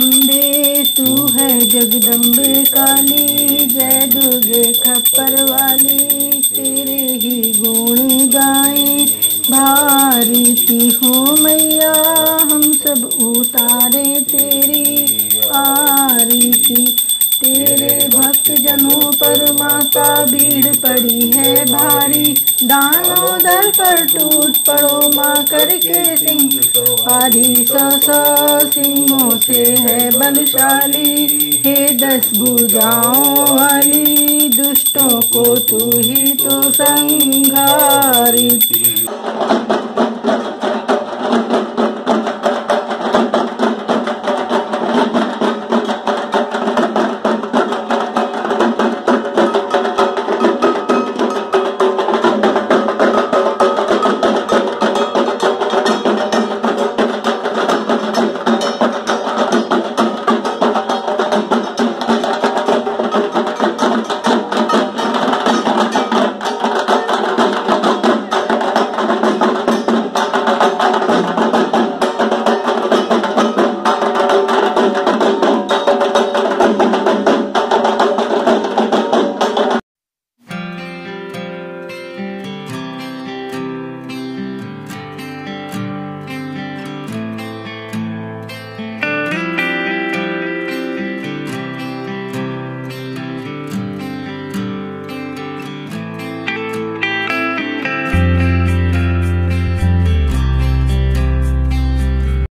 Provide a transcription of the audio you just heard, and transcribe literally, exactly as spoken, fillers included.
अम्बे तू है जगदम्बे काली, जय दुर्गे खप्पर वाली, तेरे ही गुण गाएं भारी सी हो मैया, हम सब उतारे तेरी आरती। तेरे भक्त जनों पर माता भीड़ पड़ी है भारी, दानों दर पर टूट पड़ो माँ करके सिंह, आदि सौ सौ सिंहों से है बलशाली, हे दस भुजाओं वाली, दुष्टों को तू ही तो संहारी।